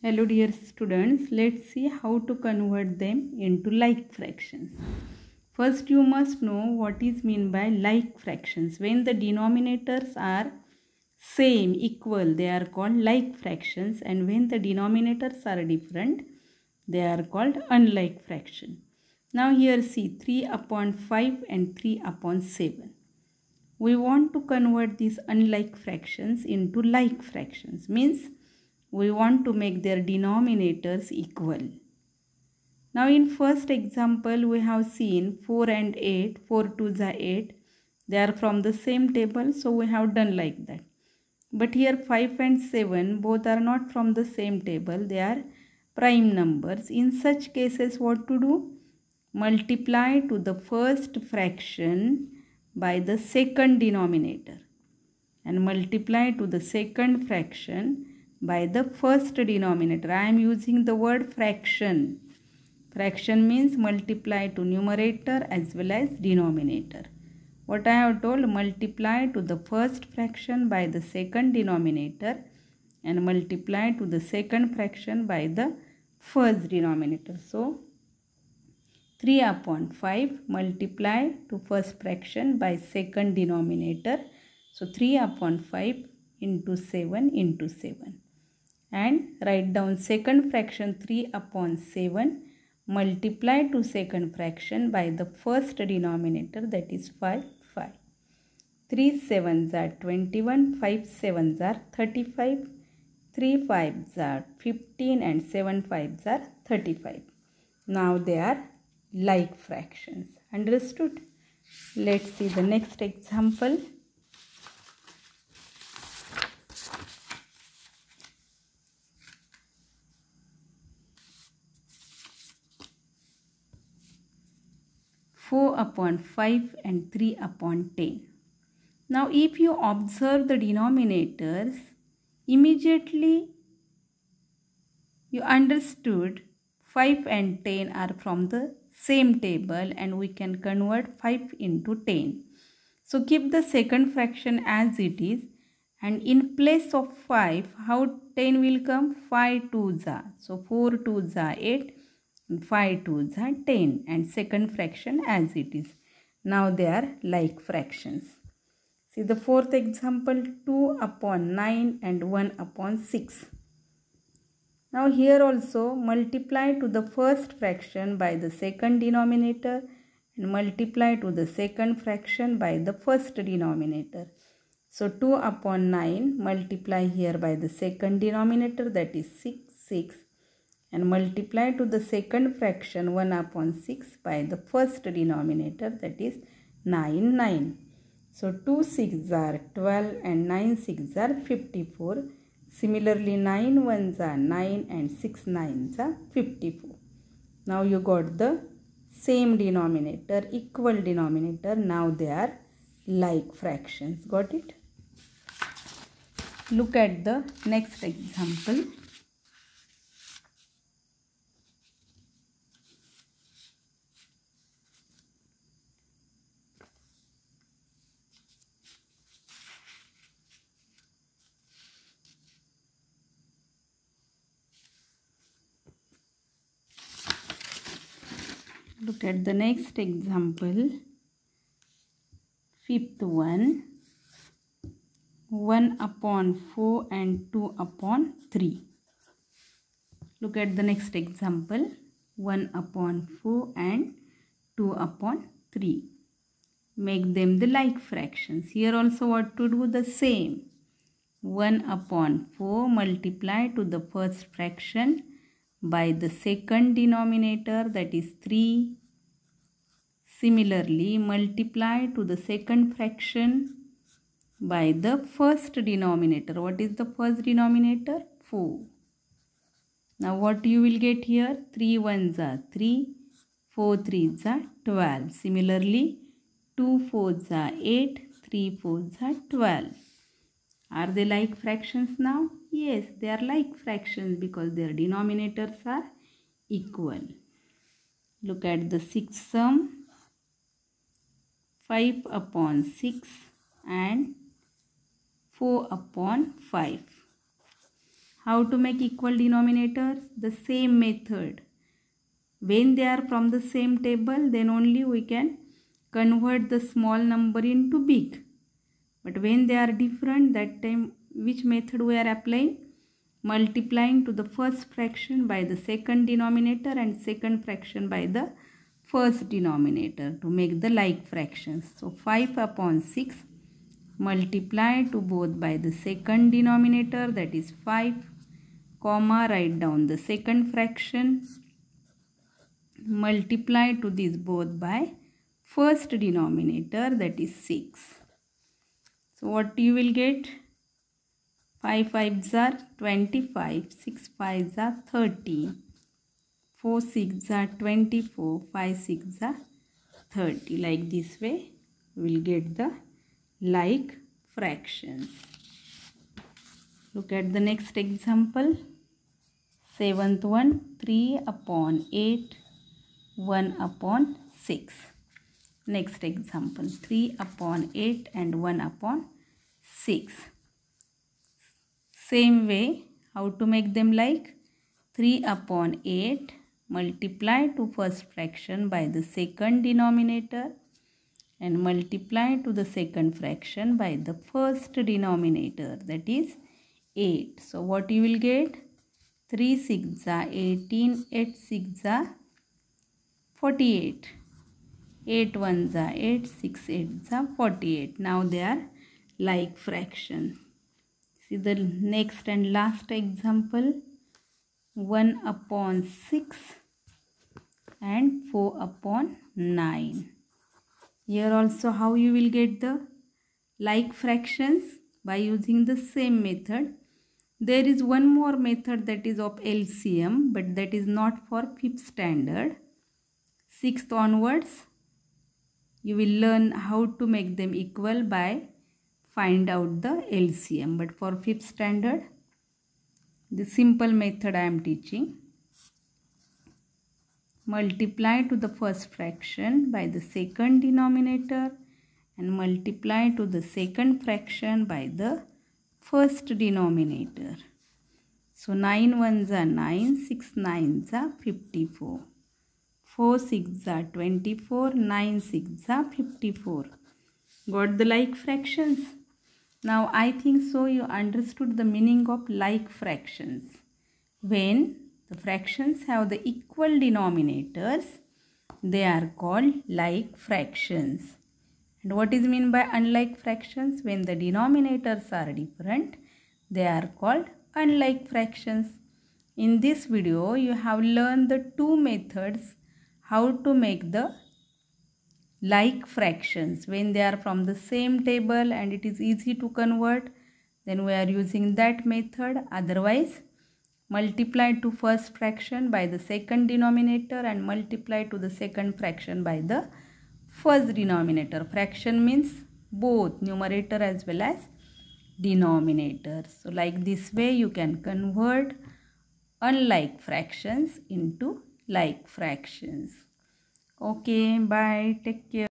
Hello dear students, let's see how to convert them into like fractions. First you must know what is meant by like fractions. When the denominators are same, equal, they are called like fractions, and when the denominators are different, they are called unlike fraction. Now here see 3 upon 5 and 3 upon 7. We want to convert these unlike fractions into like fractions, means we want to make their denominators equal. Now in first example we have seen 4 and 8, 4 2s are 8. They are from the same table, so we have done like that. But here 5 and 7 both are not from the same table, they are prime numbers. In such cases what to do? Multiply to the first fraction by the second denominator and multiply to the second fraction by the first denominator. I am using the word fraction. Fraction means multiply to numerator as well as denominator. What I have told, multiply to the first fraction by the second denominator and multiply to the second fraction by the first denominator. So 3 upon 5 multiply to first fraction by second denominator. So 3 upon 5 into 7 into 7. And write down second fraction 3 upon 7 multiply to second fraction by the first denominator, that is 5. 3 7s are 21, 5 7s are 35, 3 5s are 15 and 7 5s are 35. Now they are like fractions. Understood? Let's see the next example. Four upon 5 and 3 upon 10. Now if you observe the denominators, immediately you understood 5 and 10 are from the same table and we can convert 5 into 10. So keep the second fraction as it is, and in place of 5, how 10 will come? 5 2s are. So 4 2s are 8 and 5 2s are 10, and second fraction as it is. Now they are like fractions. See the fourth example, 2 upon 9 and 1 upon 6. Now here also multiply to the first fraction by the second denominator and multiply to the second fraction by the first denominator. So 2 upon 9 multiply here by the second denominator, that is 6, and multiply to the second fraction 1 upon 6 by the first denominator, that is 9. So 2 6s are 12 and 9 6s are 54. Similarly 9 1s are 9 and 6 9s are 54. Now you got the same denominator, equal denominator. Now they are like fractions. Got it? Look at the next example. Look at the next example. Fifth one, 1 upon 4 and 2 upon 3. Look at the next example, 1 upon 4 and 2 upon 3. Make them the like fractions. Here also what to do? The same. 1 upon 4 multiply to the first fraction by the second denominator, that is 3. Similarly, multiply to the second fraction by the first denominator. What is the first denominator? 4. Now what you will get here? 3 1s are 3, 4 3s are 12. Similarly, 2 4s are 8, 3 4s are 12. Are they like fractions now? Yes, they are like fractions because their denominators are equal. Look at the sixth sum. 5 upon 6 and 4 upon 5. How to make equal denominators? The same method. When they are from the same table, then only we can convert the small number into big. But when they are different, that time which method we are applying? Multiplying to the first fraction by the second denominator and second fraction by the first denominator to make the like fractions. So 5 upon 6 multiply to both by the second denominator, that is 5, comma, write down the second fraction, multiply to this both by first denominator, that is 6. So what you will get? 5 5s are 25, 6 5s are 30, 4 6s are 24, 5 6s are 30. Like this way we will get the like fractions. Look at the next example. 7th one, 3 upon 8, 1 upon 6. Next example, 3 upon 8 and 1 upon 6. Same way, how to make them like? 3 upon 8 multiply to first fraction by the second denominator and multiply to the second fraction by the first denominator, that is 8. So what you will get? 3 6 are 18, 8 6 are 48, 8 1s are 8, 6 8s are 48. Now they are like fractions. See the next and last example, 1 upon 6 and 4 upon 9. Here also how you will get the like fractions? By using the same method. There is one more method, that is of LCM, but that is not for 5th standard. 6th onwards you will learn how to make them equal by find out the LCM, but for 5th standard the simple method I am teaching. Multiply to the first fraction by the second denominator and multiply to the second fraction by the first denominator. So 9 1s are 9, 6 9s are 54, 4 6s are 24, 9 6s are 54. Got the like fractions? Now I think so you understood the meaning of like fractions. When the fractions have the equal denominators, they are called like fractions. And what is meant by unlike fractions? When the denominators are different, they are called unlike fractions. In this video, you have learned the two methods how to make the like fractions. When they are from the same table and it is easy to convert, then we are using that method. Otherwise, multiply to first fraction by the second denominator and multiply to the second fraction by the first denominator. Fraction means both numerator as well as denominator. So like this way you can convert unlike fractions into like fractions. Okay, bye. Take care.